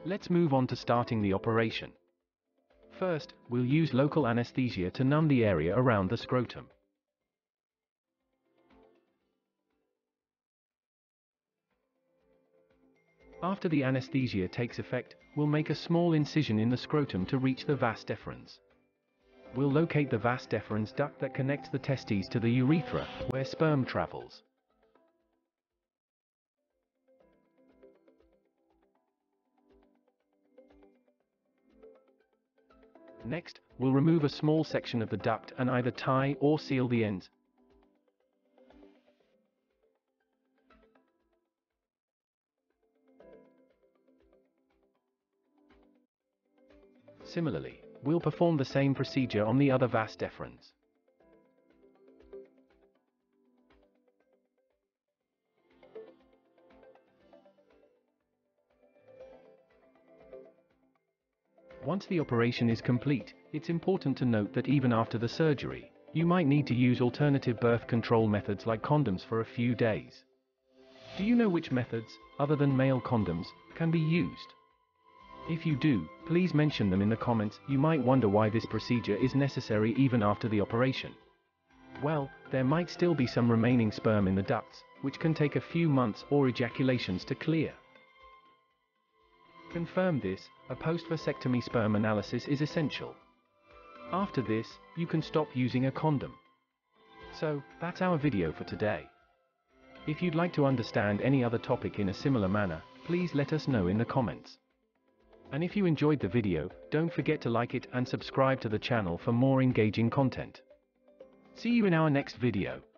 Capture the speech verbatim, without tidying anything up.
Let's move on to starting the operation. First, we'll use local anesthesia to numb the area around the scrotum. After the anesthesia takes effect, we'll make a small incision in the scrotum to reach the vas deferens. We'll locate the vas deferens duct that connects the testes to the urethra, where sperm travels. Next, we'll remove a small section of the duct and either tie or seal the ends. Similarly, we'll perform the same procedure on the other vas deferens. Once the operation is complete, it's important to note that even after the surgery, you might need to use alternative birth control methods like condoms for a few days. Do you know which methods, other than male condoms, can be used? If you do, please mention them in the comments. You might wonder why this procedure is necessary even after the operation. Well, there might still be some remaining sperm in the ducts, which can take a few months or ejaculations to clear. Confirm this, a post-vasectomy sperm analysis is essential. After this, you can stop using a condom. So, that's our video for today. If you'd like to understand any other topic in a similar manner, please let us know in the comments. And if you enjoyed the video, don't forget to like it and subscribe to the channel for more engaging content. See you in our next video.